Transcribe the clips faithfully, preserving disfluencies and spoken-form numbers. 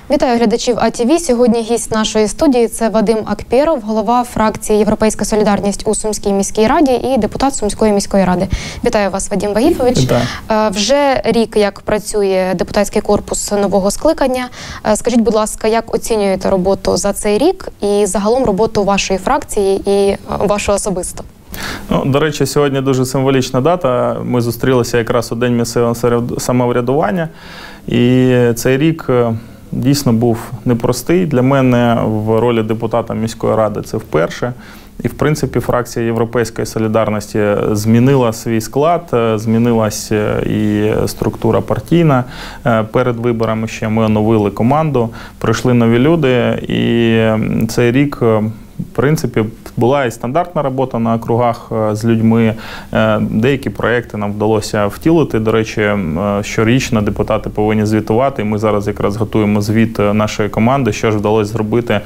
Вітаю глядачів А Ті Ві. Сьогодні гість нашої студії – це Вадим Акпєров, голова фракції «Європейська солідарність» у Сумській міській раді і депутат Сумської міської ради. Вітаю вас, Вадим Вагіфович. Вітаю. Вже рік, як працює депутатський корпус нового скликання. Скажіть, будь ласка, як оцінюєте роботу за цей рік і загалом роботу вашої фракції і вашу особисто? Ну, до речі, сьогодні дуже символічна дата. Ми зустрілися якраз у День місцевого самоврядування. І цей рік дійсно був непростий. Для мене в ролі депутата міської ради це вперше. І, в принципі, фракція «Європейської солідарності» змінила свій склад, змінилася і структура партійна. Перед виборами ще ми оновили команду, прийшли нові люди. І цей рік, в принципі, була і стандартна робота на округах з людьми. Деякі проекти нам вдалося втілити. До речі, щорічно депутати повинні звітувати. І ми зараз якраз готуємо звіт нашої команди, що ж вдалося зробити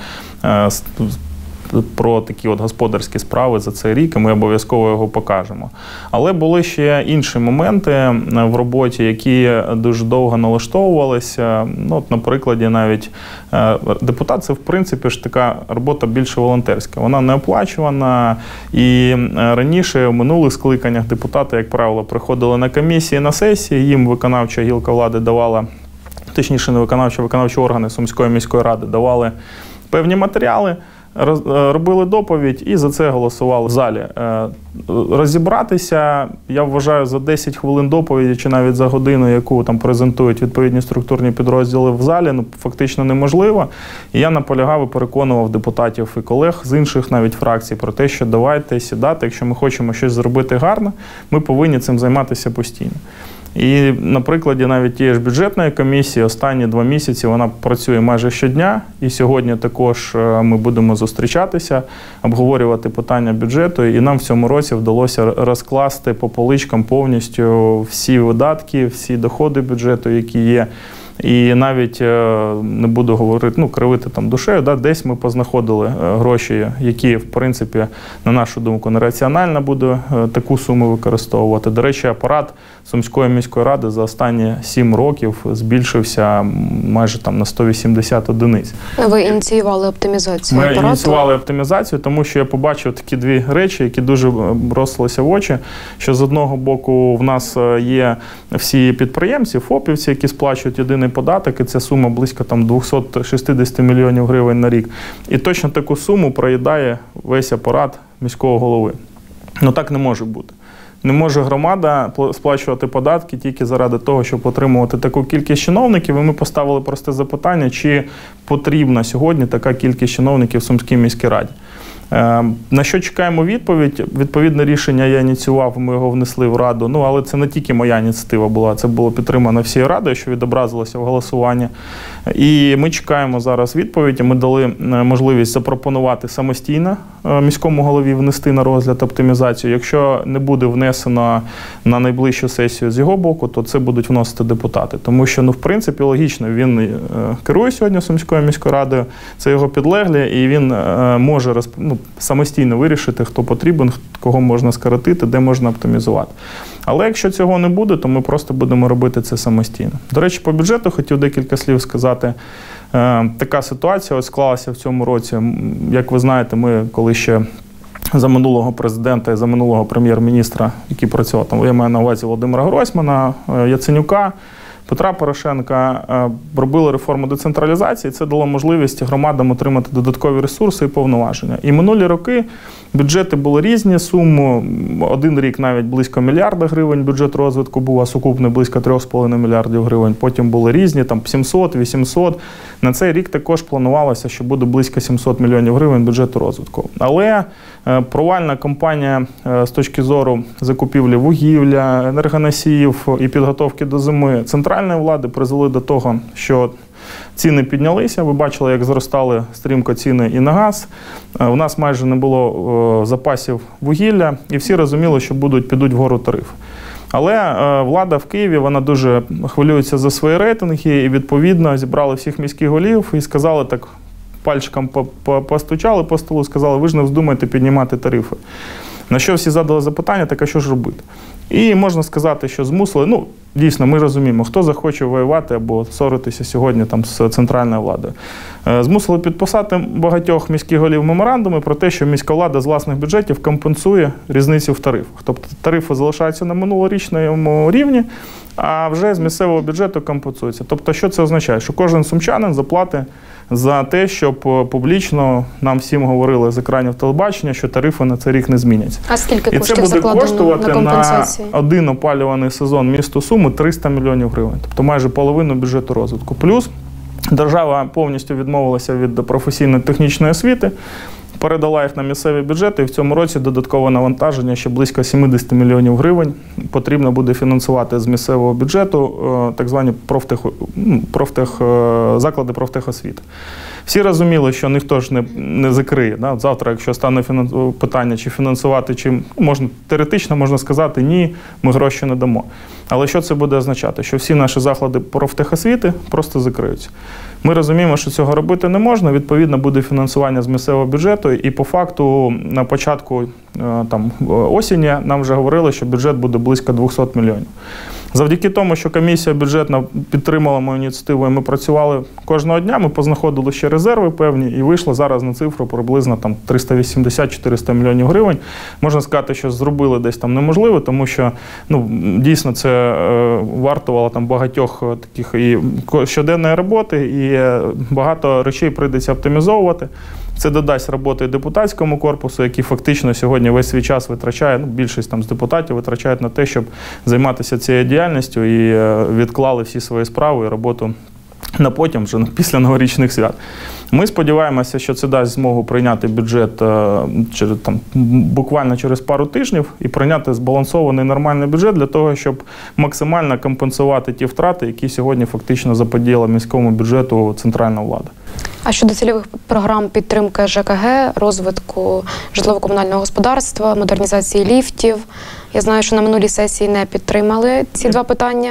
про такі от господарські справи за цей рік, і ми обов'язково його покажемо. Але були ще інші моменти в роботі, які дуже довго налаштовувалися. Ну, от, на прикладі навіть депутат – це, в принципі, ж така робота більше волонтерська. Вона не оплачувана, і раніше в минулих скликаннях депутати, як правило, приходили на комісії, на сесії, їм виконавча гілка влади давала, точніше, не виконавча, виконавчі органи Сумської міської ради давали певні матеріали, робили доповідь і за це голосували в залі. Розібратися, я вважаю, за десять хвилин доповіді чи навіть за годину, яку там презентують відповідні структурні підрозділи в залі, ну, фактично неможливо. І я наполягав і переконував депутатів і колег з інших навіть фракцій про те, що давайте сідати, якщо ми хочемо щось зробити гарно, ми повинні цим займатися постійно. І на прикладі навіть тієї ж бюджетної комісії останні два місяці вона працює майже щодня. І сьогодні також ми будемо зустрічатися, обговорювати питання бюджету. І нам в цьому році вдалося розкласти по поличкам повністю всі видатки, всі доходи бюджету, які є. І навіть не буду говорити, ну, кривити там душею, да, десь ми познаходили гроші, які, в принципі, на нашу думку, нераціонально буде таку суму використовувати. До речі, апарат Сумської міської ради за останні сім років збільшився майже там на сто вісімдесят одиниць. Ви ініціювали оптимізацію Ми апарату? Ми ініціювали оптимізацію, тому що я побачив такі дві речі, які дуже бросилися в очі, що з одного боку в нас є всі підприємці, ФОПівці, які сплачують єдиний податок, і ця сума близько там двісті шістдесят мільйонів гривень на рік. І точно таку суму проїдає весь апарат міського голови. Ну так не може бути. Не може громада сплачувати податки тільки заради того, щоб отримувати таку кількість чиновників. І ми поставили просте запитання, чи потрібна сьогодні така кількість чиновників в Сумській міській раді. На що чекаємо відповідь? Відповідне рішення я ініціював, ми його внесли в Раду. Ну, але це не тільки моя ініціатива була, це було підтримано всією Радою, що відобразилося в голосуванні. І ми чекаємо зараз відповіді. Ми дали можливість запропонувати самостійно міському голові внести на розгляд оптимізацію. Якщо не буде внесено на найближчу сесію з його боку, то це будуть вносити депутати. Тому що, ну, в принципі, логічно, він керує сьогодні Сумською міською радою, це його підлеглі, і він може ну, самостійно вирішити, хто потрібен, кого можна скоротити, де можна оптимізувати. Але якщо цього не буде, то ми просто будемо робити це самостійно. До речі, по бюджету хотів декілька слів сказати. Е, така ситуація ось склалася в цьому році. Як ви знаєте, ми коли ще за минулого президента і за минулого прем'єр-міністра, який працював, там, я маю на увазі Володимира Гройсмана, Яценюка, Петра Порошенка, робили реформу децентралізації, це дало можливість громадам отримати додаткові ресурси і повноваження. І минулі роки бюджети були різні, суму, один рік навіть близько мільярда гривень бюджет розвитку був, а сукупний близько трьох з половиною мільярдів гривень. Потім були різні, там сімсот, вісімсот. На цей рік також планувалося, що буде близько сімсот мільйонів гривень бюджету розвитку. Але провальна кампанія з точки зору закупівлі вугілля, енергоносіїв і підготовки до зими центральної влади призвели до того, що ціни піднялися. Ви бачили, як зростали стрімко ціни і на газ. У нас майже не було запасів вугілля, і всі розуміли, що будуть, підуть вгору тарифи. Але влада в Києві, вона дуже хвилюється за свої рейтинги, і відповідно зібрали всіх міських голів і сказали так, пальчиком постучали по столу, сказали, ви ж не вздумайте піднімати тарифи. На що всі задали запитання, так а що ж робити? І можна сказати, що змусили, ну, дійсно, ми розуміємо, хто захоче воювати або ссоритися сьогодні там з центральною владою. Змусили підписати багатьох міських голів меморандуми про те, що міська влада з власних бюджетів компенсує різницю в тарифах. Тобто тарифи залишаються на минулорічному рівні, а вже з місцевого бюджету компенсуються. Тобто, що це означає? Що кожен сумчанин заплатить за те, щоб публічно нам всім говорили з екранів телебачення, що тарифи на цей рік не зміняться. А скільки І коштів це буде закладено коштувати на компенсації? на один опалюваний сезон місту Суми триста мільйонів гривень. Тобто майже половину бюджету розвитку. Плюс держава повністю відмовилася від професійно-технічної освіти, передала їх на місцеві бюджети, і в цьому році додаткове навантаження, ще близько сімдесят мільйонів гривень потрібно буде фінансувати з місцевого бюджету так звані профтех, профтех, заклади профтехосвіти. Всі розуміли, що ніхто ж не, не закриє. Да? Завтра, якщо стане фінанс... питання, чи фінансувати, чи можна, теоретично можна сказати, ні, ми гроші не дамо. Але що це буде означати? Що всі наші заклади профтехосвіти просто закриються. Ми розуміємо, що цього робити не можна, відповідно буде фінансування з місцевого бюджету, і по факту на початку там, осені нам вже говорили, що бюджет буде близько двісті мільйонів. Завдяки тому, що комісія бюджетна підтримала мою ініціативу, і ми працювали кожного дня, ми познаходили ще резерви певні, і вийшло зараз на цифру приблизно там триста вісімдесят - чотириста мільйонів гривень. Можна сказати, що зробили десь там неможливо, тому що ну, дійсно це е, вартувало там багатьох таких і щоденної роботи, і багато речей прийдеться оптимізовувати. Це додасть роботи депутатському корпусу, який фактично сьогодні весь свій час витрачає, ну, більшість там з депутатів витрачають на те, щоб займатися цією діяльністю, і відклали всі свої справи і роботу на потім, вже після новорічних свят. Ми сподіваємося, що це дасть змогу прийняти бюджет через, там, буквально через пару тижнів і прийняти збалансований нормальний бюджет для того, щоб максимально компенсувати ті втрати, які сьогодні фактично заподіяла міському бюджету центральна влада. А щодо цільових програм підтримки ЖКГ, розвитку житлово-комунального господарства, модернізації ліфтів, я знаю, що на минулій сесії не підтримали ці два питання.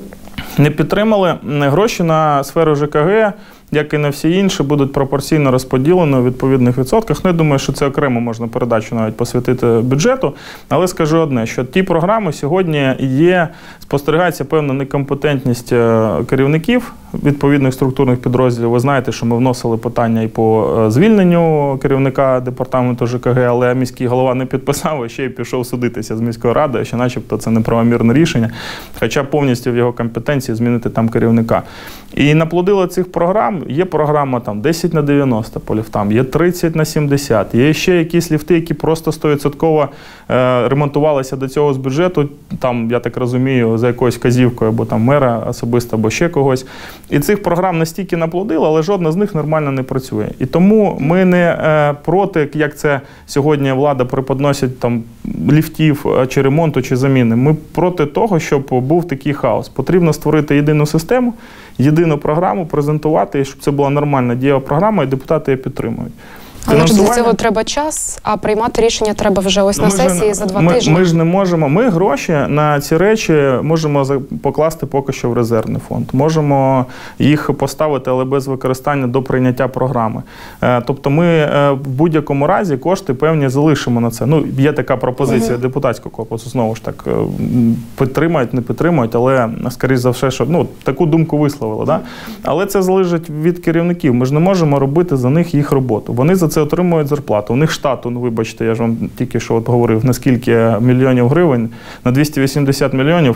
Не підтримали. Гроші на сферу ЖКГ, як і на всі інші, будуть пропорційно розподілені у відповідних відсотках. Ну, я думаю, що це окремо можна передачу навіть посвятити бюджету. Але скажу одне, що ті програми сьогодні є, спостерігається певна некомпетентність керівників відповідних структурних підрозділів. Ви знаєте, що ми вносили питання і по звільненню керівника департаменту ЖКГ, але міський голова не підписав, і ще й пішов судитися з міською радою, що начебто це неправомірне рішення, хоча повністю в його компетенції змінити там керівника. І наплодило цих програм. Є програма там десять на дев'яносто по ліфтам, є тридцять на сімдесят, є ще якісь ліфти, які просто сто відсотків е, ремонтувалися до цього з бюджету, там, я так розумію, за якоюсь казівкою, або там мера особисто, або ще когось. І цих програм настільки наплодило, але жодна з них нормально не працює. І тому ми не е, проти, як це сьогодні влада преподносить там ліфтів, чи ремонту, чи заміни. Ми проти того, щоб був такий хаос. Потрібно створити єдину систему, єдину програму, презентувати, щоб це була нормальна дієва програма, і депутати її підтримують. Але ж для цього треба час, а приймати рішення треба вже ось на ми сесії ж, за два ми, тижні. Ми ж не можемо. Ми гроші на ці речі можемо покласти поки що в резервний фонд. Можемо їх поставити, але без використання до прийняття програми. Тобто ми в будь-якому разі кошти певні залишимо на це. Ну, є така пропозиція угу. депутатського корпусу, знову ж так, підтримають, не підтримують, але, скоріш за все, що ну, таку думку висловили. Да? Але це залежить від керівників. Ми ж не можемо робити за них їх роботу. Вони за це отримують зарплату. У них штату, ну вибачте, я ж вам тільки що от говорив, на скільки мільйонів гривень, на двісті вісімдесят мільйонів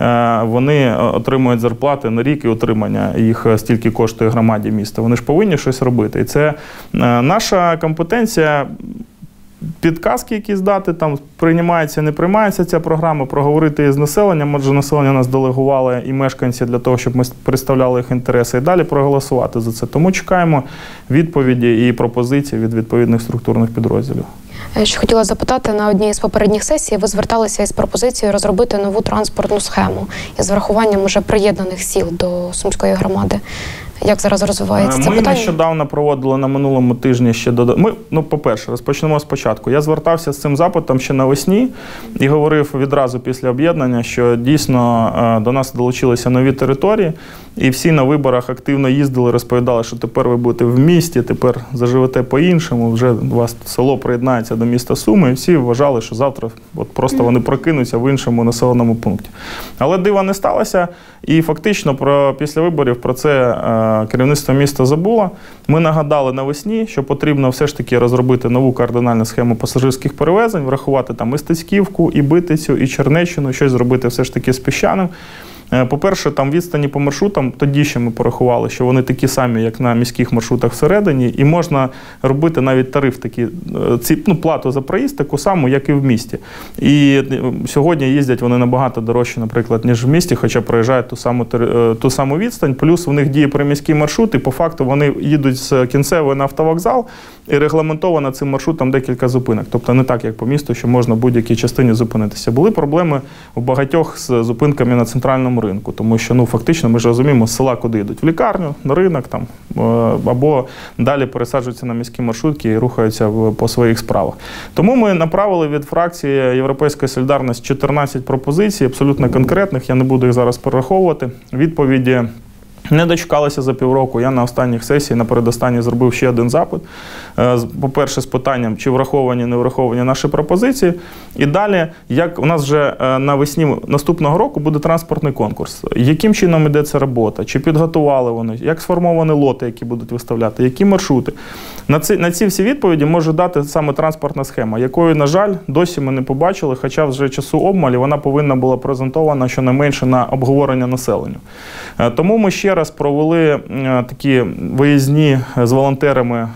вони отримують зарплати на рік і утримання, їх стільки коштує громаді міста. Вони ж повинні щось робити. І це наша компетенція, підказки якісь дати, там приймається, не приймається ця програма, проговорити з населенням, адже населення нас делегували і мешканці для того, щоб ми представляли їх інтереси, і далі проголосувати за це. Тому чекаємо відповіді і пропозиції від відповідних структурних підрозділів. Ще хотіла запитати, на одній з попередніх сесій ви зверталися із пропозицією розробити нову транспортну схему із врахуванням уже приєднаних сіл до Сумської громади. Як зараз розвивається це Ми питання? Ми нещодавно проводили на минулому тижні ще до... Ми, ну, по-перше, розпочнемо спочатку. Я звертався з цим запитом ще навесні і говорив відразу після об'єднання, що дійсно до нас долучилися нові території, І всі на виборах активно їздили, розповідали, що тепер ви будете в місті, тепер заживете по-іншому, вже у вас село приєднається до міста Суми, і всі вважали, що завтра от просто вони прокинуться в іншому населеному пункті. Але дива не сталося, і фактично про, після виборів про це е, керівництво міста забуло. Ми нагадали навесні, що потрібно все ж таки розробити нову кардинальну схему пасажирських перевезень, врахувати там і Стецьківку, і Битицю, і Чернеччину, щось зробити все ж таки з Піщаним. По-перше, там відстані по маршрутам, тоді ще ми порахували, що вони такі самі, як на міських маршрутах всередині, і можна робити навіть тариф такий, ці, ну, плату за проїзд таку саму, як і в місті. І сьогодні їздять вони набагато дорожче, наприклад, ніж в місті, хоча проїжджають ту саму, ту саму відстань, плюс в них діє приміський маршрут, і по факту вони їдуть з кінцевої на автовокзал, і регламентовано цим маршрутом декілька зупинок. Тобто не так, як по місту, що можна в будь-якій частині зупинитися. Були проблеми у багатьох з зупинками на центральному ринку, тому що, ну, фактично, ми ж розуміємо, з села куди йдуть? В лікарню, на ринок, там, або далі пересаджуються на міські маршрутки і рухаються по своїх справах. Тому ми направили від фракції Європейської солідарності чотирнадцять пропозицій, абсолютно конкретних, я не буду їх зараз перераховувати. Відповіді не дочекалися за півроку. Я на останніх сесіях, на передостанній, зробив ще один запит. По-перше, з питанням, чи враховані, не враховані наші пропозиції. І далі, як у нас вже навесні наступного року буде транспортний конкурс. Яким чином йде ця робота? Чи підготували вони? Як сформовані лоти, які будуть виставляти? Які маршрути? На ці, на ці всі відповіді може дати саме транспортна схема, якої, на жаль, досі ми не побачили, хоча вже часу обмаль, вона повинна була презентована щонайменше на обговорення населенню. Тому ми ще раз провели такі виїзні з волонтерами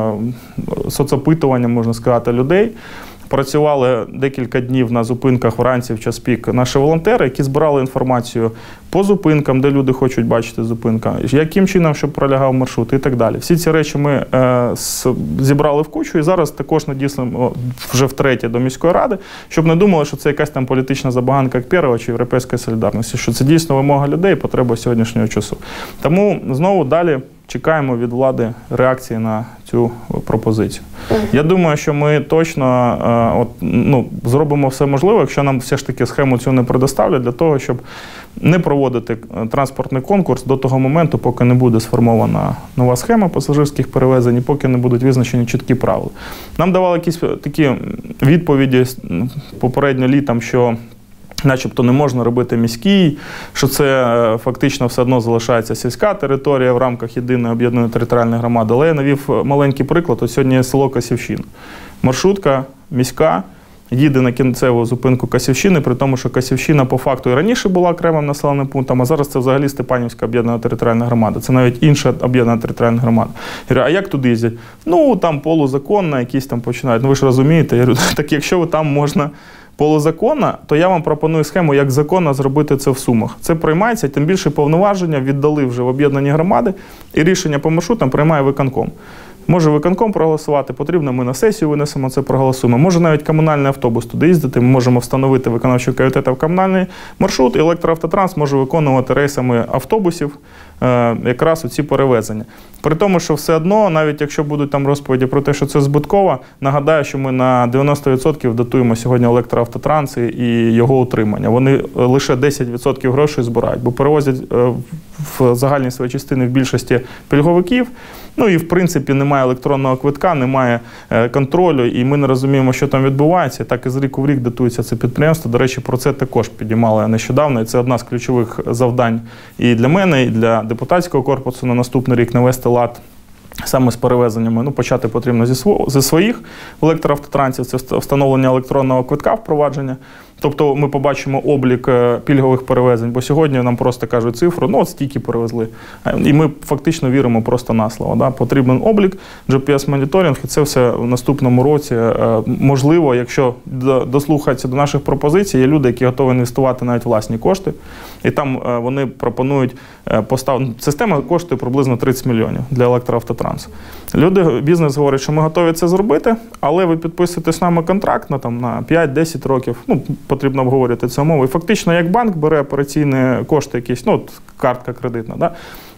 соцопитування, можна сказати, людей. Працювали декілька днів на зупинках вранці в час пік наші волонтери, які збирали інформацію по зупинкам, де люди хочуть бачити зупинку, яким чином, щоб пролягав маршрут і так далі. Всі ці речі ми е, зібрали в кучу і зараз також надіслимо вже втретє до міської ради, щоб не думали, що це якась там політична забаганка Кпєрова чи Європейської солідарності, що це дійсно вимога людей і потреба сьогоднішнього часу. Тому знову далі чекаємо від влади реакції на цю пропозицію. Я думаю, що ми точно е, от, ну, зробимо все можливе, якщо нам все ж таки схему цю не предоставлять, для того, щоб не проводити транспортний конкурс до того моменту, поки не буде сформована нова схема пасажирських перевезень і поки не будуть визначені чіткі правила. Нам давали якісь такі відповіді попередньо літом, що начебто не можна робити міський, що це фактично все одно залишається сільська територія в рамках єдиної об'єднаної територіальної громади. Але я навів маленький приклад. Ось сьогодні є село Косівщина. Маршрутка міська їде на кінцеву зупинку Косівщини, при тому, що Косівщина по факту і раніше була окремим населеним пунктом, а зараз це взагалі Степанівська об'єднана територіальна громада. Це навіть інша об'єднана територіальна громада. Я говорю, а як туди їздять? Ну, там полузаконно, якісь там починають. Ну, ви ж розумієте. Я говорю, так якщо ви там можна полузаконно, то я вам пропоную схему, як законно зробити це в Сумах. Це приймається, тим більше повноваження віддали вже в об'єднані громади, і рішення по маршрутам приймає виконком. Може виконком проголосувати, потрібно, ми на сесію винесемо це, проголосуємо. Може навіть комунальний автобус туди їздити, ми можемо встановити виконавчого комітету в комунальний маршрут, і електроавтотранс може виконувати рейсами автобусів е, якраз у ці перевезення. При тому, що все одно, навіть якщо будуть там розповіді про те, що це збитково, нагадаю, що ми на дев'яносто відсотків датуємо сьогодні електроавтотранс і його утримання. Вони лише десять відсотків грошей збирають, бо перевозять е, в загальній своїй частині в більшості пільговиків. Ну і, в принципі, немає електронного квитка, немає контролю, і ми не розуміємо, що там відбувається. Так і з ріку в рік датується це підприємство. До речі, про це також підіймали нещодавно, і це одна з ключових завдань і для мене, і для депутатського корпусу на наступний рік навести лад саме з перевезеннями. Ну, почати потрібно зі, сво, зі своїх електроавтотрансів, це встановлення електронного квитка впровадження. Тобто ми побачимо облік пільгових перевезень, бо сьогодні нам просто кажуть цифру, ну от стільки перевезли. І ми фактично віримо просто на слово. Да? Потрібен облік, джі пі ес-моніторинг, і це все в наступному році можливо, якщо дослухаються до наших пропозицій, є люди, які готові інвестувати навіть власні кошти, і там вони пропонують поставити, система коштує приблизно тридцять мільйонів для електроавтотрансу. Люди, бізнес говорить, що ми готові це зробити, але ви підписуєте з нами контракт на, там, на п'ять-десять років, ну, потрібно обговорювати цю умову. І фактично, як банк бере операційні кошти якісь, ну, от, картка кредитна, да?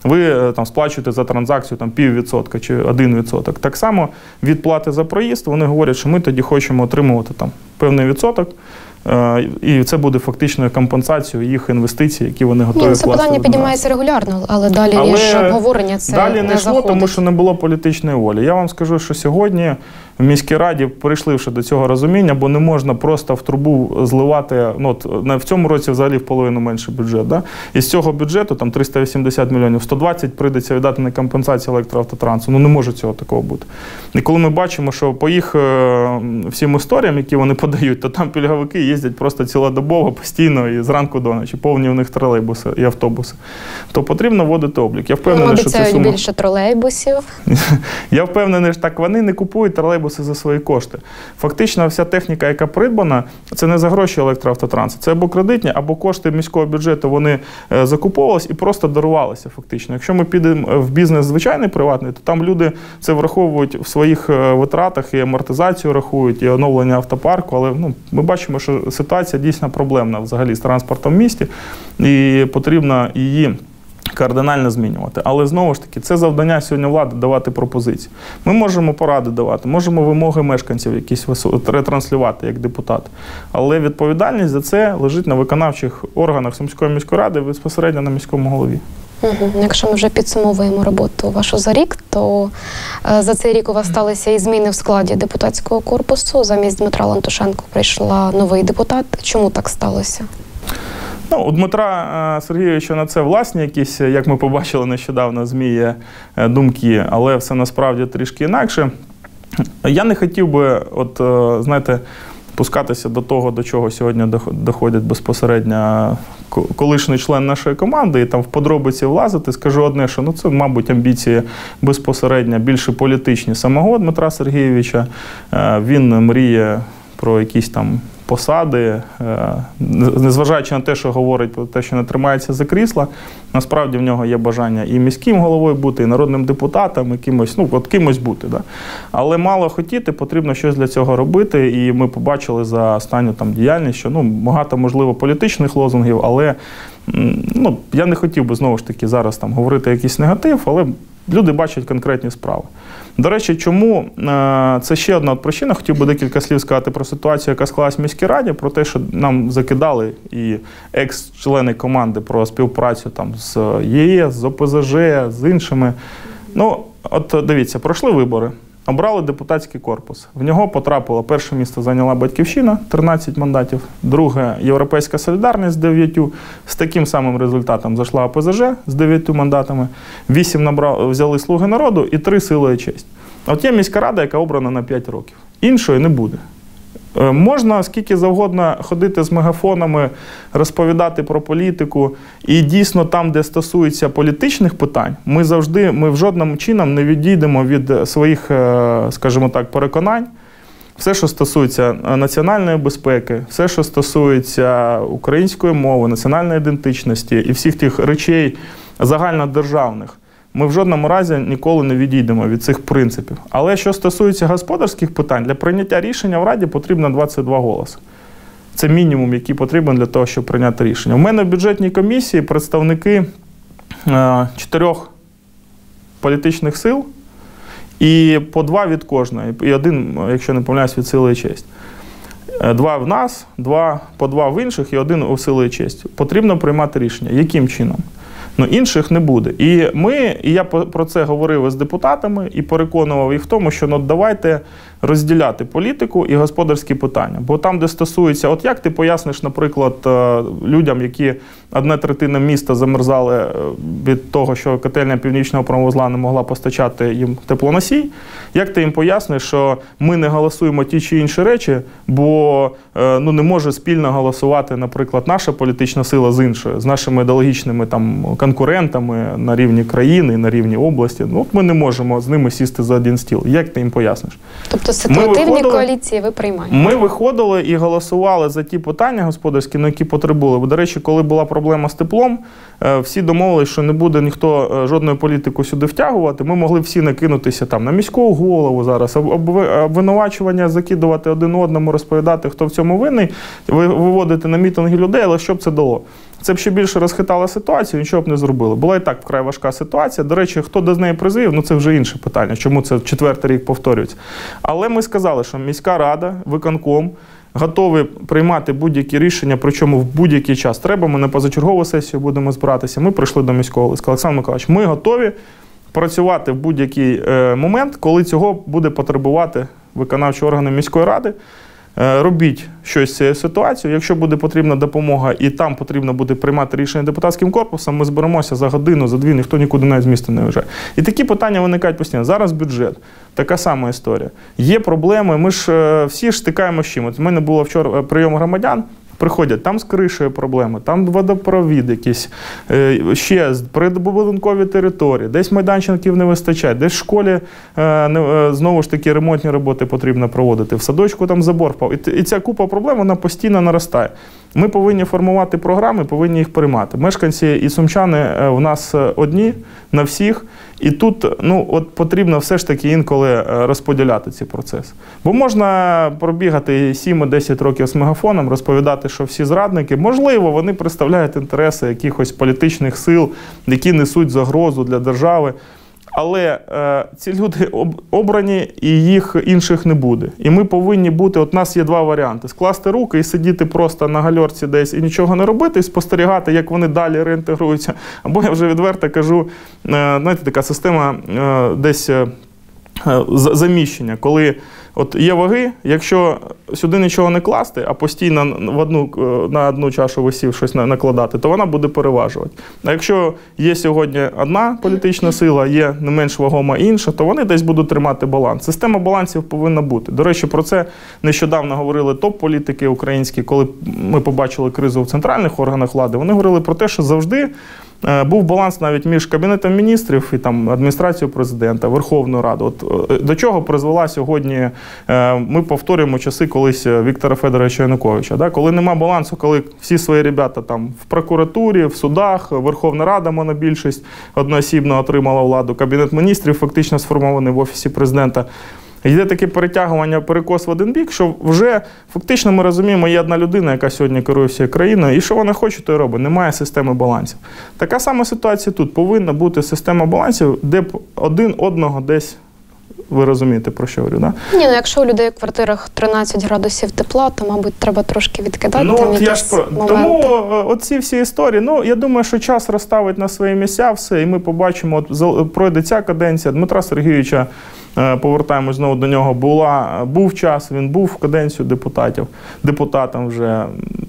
Ви там сплачуєте за транзакцію там, пів відсотка чи один відсоток. Так само від плати за проїзд вони говорять, що ми тоді хочемо отримувати там певний відсоток І це буде фактичною компенсацією їх інвестицій, які вони готові Ні, вкласти. це питання піднімається регулярно, але далі, але ніж обговорення, це далі не не йшло, заходить. тому що не було політичної волі. Я вам скажу, що сьогодні в міській раді прийшли вже до цього розуміння, бо не можна просто в трубу зливати, ну, от, в цьому році взагалі в половину менше бюджет. Да? І з цього бюджету, там триста вісімдесят мільйонів, сто двадцять прийдеться віддати на компенсацію електроавтотрансу. Ну не може цього такого бути. І коли ми бачимо, що по їх всім історіям, які вони подають, то там пільговики їздять просто цілодобово, постійно і зранку до ночі, повні в них тролейбуси і автобуси, то потрібно вводити облік. Я впевнений, що це сума... більше тролейбусів. Я впевнений, що так вони не купують тролейбуси за свої кошти. Фактично вся техніка, яка придбана, це не за гроші електроавтотрансу. Це або кредитні, або кошти міського бюджету, вони закуповувалися і просто дарувалися фактично. Якщо ми підемо в бізнес звичайний приватний, то там люди це враховують в своїх витратах, і амортизацію рахують, і оновлення автопарку, але ну, ми бачимо, що ситуація дійсно проблемна взагалі з транспортом в місті, і потрібно її кардинально змінювати. Але знову ж таки, це завдання сьогодні влади давати пропозиції. Ми можемо поради давати, можемо вимоги мешканців якісь ретранслювати як депутат. Але відповідальність за це лежить на виконавчих органах Сумської міської ради, безпосередньо на міському голові. Угу. Якщо ми вже підсумовуємо роботу вашу за рік, то е, за цей рік у вас сталися і зміни в складі депутатського корпусу. Замість Дмитра Лантушенко прийшла новий депутат. Чому так сталося? Ну, у Дмитра Сергійовича на це власні якісь, як ми побачили нещодавно, ЗМІ є думки, але все насправді трішки інакше. Я не хотів би, от, знаєте, пускатися до того, до чого сьогодні доходять безпосередньо колишній член нашої команди, і там в подробиці влазити. Скажу одне, що ну, це, мабуть, амбіції безпосередньо більше політичні самого Дмитра Сергійовича. Він мріє про якісь там посади, незважаючи на те, що говорить про те, що не тримається за крісла, насправді в нього є бажання і міським головою бути, і народним депутатом, і кимось, ну, от кимось бути. Да? Але мало хотіти, потрібно щось для цього робити, і ми побачили за останню там діяльність, що ну, багато, можливо, політичних лозунгів, але ну, я не хотів би, знову ж таки, зараз там говорити якийсь негатив, але люди бачать конкретні справи. До речі, чому це ще одна причина, хотів би декілька слів сказати про ситуацію, яка склалась в міській раді, про те, що нам закидали і екс-члени команди про співпрацю там з ЄС, з О Пе Зе Же, з іншими. Ну, от дивіться, пройшли вибори, обрали депутатський корпус. В нього потрапило, перше місце зайняла «Батьківщина», тринадцять мандатів, друге – «Європейська солідарність» з дев'ятью, з таким самим результатом зайшла О Пе Зе Же з дев'ятью мандатами, вісім набрали, взяли «Слуги народу» і три «Сила і честь». От є міська рада, яка обрана на п'ять років. Іншої не буде. Можна скільки завгодно ходити з мегафонами, розповідати про політику, і дійсно там, де стосується політичних питань, ми завжди, ми в жодному чином не відійдемо від своїх, скажімо так, переконань. Все, що стосується національної безпеки, все, що стосується української мови, національної ідентичності і всіх тих речей загальнодержавних, ми в жодному разі ніколи не відійдемо від цих принципів. Але що стосується господарських питань, для прийняття рішення в Раді потрібно двадцять два голоси. Це мінімум, який потрібен для того, щоб прийняти рішення. У мене в бюджетній комісії представники е, чотирьох політичних сил, і по два від кожної, і один, якщо не помиляюсь, від «Сили і честь». Два в нас, два, по два в інших і один у «Сили і честь». Потрібно приймати рішення. Яким чином? Ну, інших не буде. І ми, і я про це говорив із депутатами і переконував їх в тому, що ну, давайте розділяти політику і господарські питання. Бо там, де стосується, от як ти поясниш, наприклад, людям, які одна третина міста замерзали від того, що котельня Північного промвузла не могла постачати їм теплоносій, як ти їм поясниш, що ми не голосуємо ті чи інші речі, бо ну, не може спільно голосувати, наприклад, наша політична сила з іншою, з нашими ідеологічними там конкурентами на рівні країни, на рівні області. Ну, от ми не можемо з ними сісти за один стіл. Як ти їм поясниш? Тобто ситуативні коаліції ви приймаєте? Ми виходили і голосували за ті питання господарські, на які потребували. Бо, до речі, коли була проблема з теплом, всі домовилися, що не буде ніхто жодної політику сюди втягувати. Ми могли всі накинутися там на міського голову зараз, обвинувачування закидувати один одному, розповідати, хто в цьому винний, виводити на мітинги людей, але що б це дало? Це б ще більше розхитало ситуацію, нічого б не зробили. Була і так вкрай важка ситуація. До речі, хто до неї призвів, ну це вже інше питання, чому це четвертий рік повторюється. Але ми сказали, що міська рада, виконком готові приймати будь-які рішення, причому в будь-який час. Треба, ми на позачергову сесію будемо збиратися. Ми прийшли до міського голови. Сказали: Олександр Миколаївич, ми готові працювати в будь-який е, момент, коли цього буде потребувати виконавчі органи міської ради. Е, робіть щось з цією ситуацією. Якщо буде потрібна допомога і там потрібно буде приймати рішення депутатським корпусом, ми зберемося за годину, за дві, ніхто нікуди навіть з міста не виїжджає. І такі питання виникають постійно. Зараз бюджет. Така сама історія. Є проблеми, ми ж е, всі ж стикаємо з чим. От у мене було вчора прийом громадян. Приходять, там з кришею проблеми, там водопровід якийсь, ще прибудинкові території, десь майданчиків не вистачає, десь в школі знову ж таки ремонтні роботи потрібно проводити, в садочку там забор впав. І ця купа проблем, вона постійно наростає. Ми повинні формувати програми, повинні їх приймати. Мешканці і сумчани у нас одні на всіх. І тут ну, от потрібно все ж таки інколи розподіляти ці процеси. Бо можна пробігати сім-десять років з мегафоном, розповідати, що всі зрадники, можливо, вони представляють інтереси якихось політичних сил, які несуть загрозу для держави. Але е, ці люди об, обрані, і їх інших не буде. І ми повинні бути, от у нас є два варіанти: скласти руки і сидіти просто на гальорці десь і нічого не робити, і спостерігати, як вони далі реінтегруються. Або я вже відверто кажу, е, знаєте, така система е, десь е, заміщення, коли от є ваги, якщо сюди нічого не класти, а постійно в одну, на одну чашу весів щось накладати, то вона буде переважувати. А якщо є сьогодні одна політична сила, є не менш вагома інша, то вони десь будуть тримати баланс. Система балансів повинна бути. До речі, про це нещодавно говорили топ-політики українські, коли ми побачили кризу в центральних органах влади. Вони говорили про те, що завжди був баланс навіть між Кабінетом міністрів і там адміністрацією президента, Верховною Радою. От до чого призвела сьогодні, ми повторюємо часи колись Віктора Федоровича Януковича, да? Коли нема балансу, коли всі свої ребята там в прокуратурі, в судах, Верховна Рада, монобільшість одноосібно отримала владу, Кабінет міністрів фактично сформований в Офісі президента. Йде таке перетягування, перекос в один бік, що вже фактично ми розуміємо, є одна людина, яка сьогодні керує всією країною, і що вона хоче, то й робить. Немає системи балансів. Така сама ситуація тут. Повинна бути система балансів, де б один одного десь, ви розумієте, про що говорю, да? Ні, ну якщо у людей в квартирах тринадцять градусів тепла, то, мабуть, треба трошки відкидати ну, там от я ж про... Тому оці всі історії, ну, я думаю, що час розставить на свої місця все, і ми побачимо, от пройде ця каденція Дмитра Сергійовича, повертаємось знову до нього, була, був час, він був в каденцію депутатів, депутатом вже.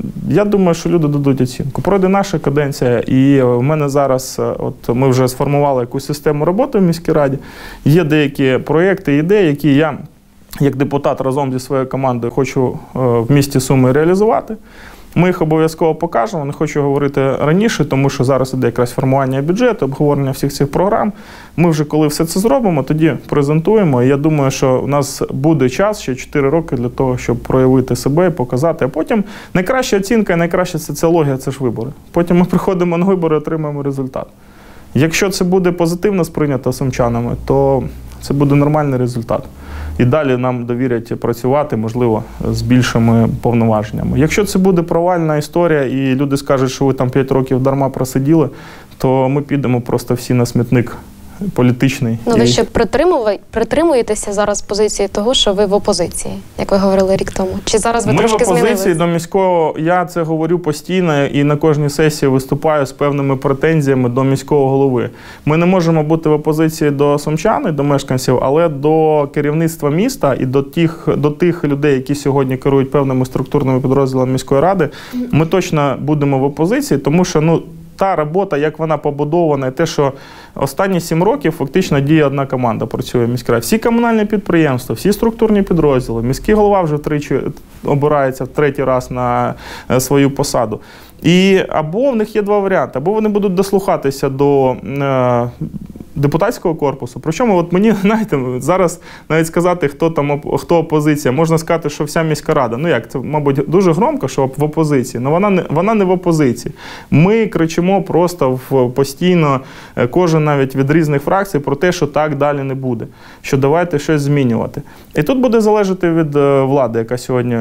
Я думаю, що люди дадуть оцінку. Пройде наша каденція, і в мене зараз, от ми вже сформували якусь систему роботи в міській раді, є деякі проєкти, ідеї, які я, як депутат, разом зі своєю командою хочу в місті Суми реалізувати. Ми їх обов'язково покажемо, не хочу говорити раніше, тому що зараз іде якраз формування бюджету, обговорення всіх цих програм. Ми вже коли все це зробимо, тоді презентуємо. І я думаю, що у нас буде час, ще чотири роки для того, щоб проявити себе і показати. А потім найкраща оцінка і найкраща соціологія – це ж вибори. Потім ми приходимо на вибори і отримаємо результат. Якщо це буде позитивно сприйнято сумчанами, то це буде нормальний результат. І далі нам довірять працювати, можливо, з більшими повноваженнями. Якщо це буде провальна історія і люди скажуть, що ви там п'ять років дарма просиділи, то ми підемо просто всі на смітник політичний. Ну ви ще притримуєтеся зараз позиції того, що ви в опозиції, як ви говорили рік тому? Чи зараз ви ми трошки змінились? Ми в опозиції до міського, я це говорю постійно і на кожній сесії виступаю з певними претензіями до міського голови. Ми не можемо бути в опозиції до сумчан і до мешканців, але до керівництва міста і до тих, до тих людей, які сьогодні керують певними структурними підрозділами міської ради, ми точно будемо в опозиції, тому що, ну, та робота, як вона побудована, і те, що останні сім років фактично діє одна команда, працює в міській раді. Всі комунальні підприємства, всі структурні підрозділи, міський голова вже втричі обирається в третій раз на свою посаду. І або в них є два варіанти, або вони будуть дослухатися до е, депутатського корпусу. Причому от мені, знаєте, зараз навіть сказати, хто там хто опозиція, можна сказати, що вся міська рада. Ну як, це, мабуть, дуже громко, що в опозиції, але вона не, вона не в опозиції. Ми кричимо просто в, постійно, кожен навіть від різних фракцій, про те, що так далі не буде, що давайте щось змінювати. І тут буде залежати від влади, яка сьогодні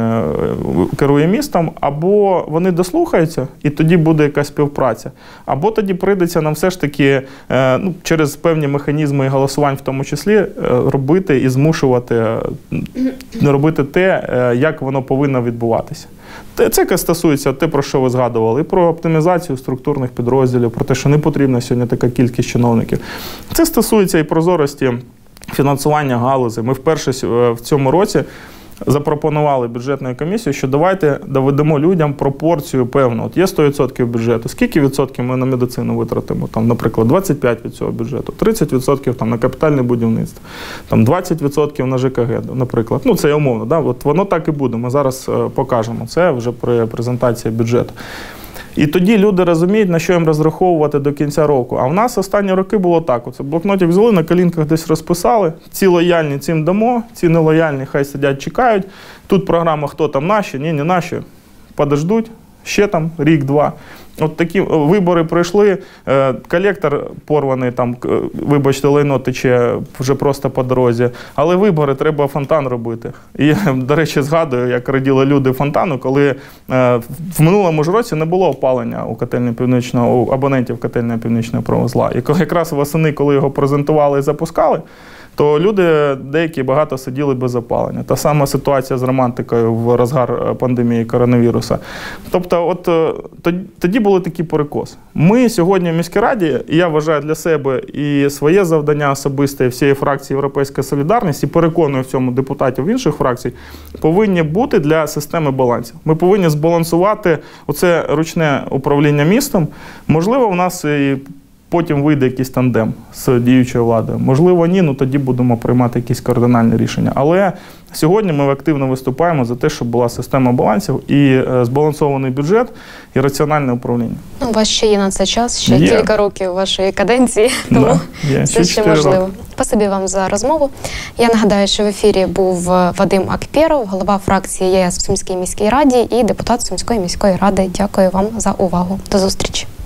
керує містом, або вони дослухаються, і тоді буде якась співпраця. Або тоді прийдеться нам все ж таки, ну, через певні механізми голосувань, в тому числі, робити і змушувати робити те, як воно повинно відбуватися. Це яке стосується те, про що ви згадували, і про оптимізацію структурних підрозділів, про те, що не потрібна сьогодні така кількість чиновників. Це стосується і прозорості фінансування галузі. Ми вперше в цьому році запропонували бюджетною комісією, що давайте доведемо людям пропорцію певну. От є сто відсотків бюджету. Скільки відсотків ми на медицину витратимо? Там, наприклад, двадцять п'ять відсотків від цього бюджету, тридцять відсотків там, на капітальне будівництво, там, двадцять відсотків на ЖКГ, наприклад. Ну, це умовно. Да? От воно так і буде. Ми зараз покажемо. Це вже при презентації бюджету. І тоді люди розуміють, на що їм розраховувати до кінця року. А в нас останні роки було так. Оце блокнотик взяли, на колінках десь розписали. Ці лояльні цим дамо, ці нелояльні хай сидять, чекають. Тут програма «Хто там наші?» Ні, не наші. Подождуть. Ще там рік-два. От такі вибори пройшли, колектор порваний, там, вибачте, лайно тече вже просто по дорозі. Але вибори треба фонтан робити. І я, до речі, згадую, як раділи люди фонтану, коли в минулому ж році не було опалення у котельні Північного, у абонентів котельної Північного Промзла. І якраз восени, коли його презентували і запускали, то люди деякі багато сиділи без опалення. Та сама ситуація з романтикою в розгар пандемії коронавірусу. Тобто, от тоді були такі перекоси. Ми сьогодні в міській раді, і я вважаю для себе і своє завдання особисте, і всієї фракції «Європейська солідарність», і переконую в цьому депутатів інших фракцій, повинні бути для системи балансів. Ми повинні збалансувати оце ручне управління містом. Можливо, у нас і потім вийде якийсь тандем з діючою владою. Можливо, ні, ну тоді будемо приймати якісь кардинальні рішення. Але сьогодні ми активно виступаємо за те, щоб була система балансів і збалансований бюджет, і раціональне управління. Ну, у вас ще є на це час, ще є. кілька років вашої каденції, тому да, це ще можливо. Спасибі вам за розмову. Я нагадаю, що в ефірі був Вадим Акпєров, голова фракції ЄС в Сумській міській раді і депутат Сумської міської ради. Дякую вам за увагу. До зустрічі.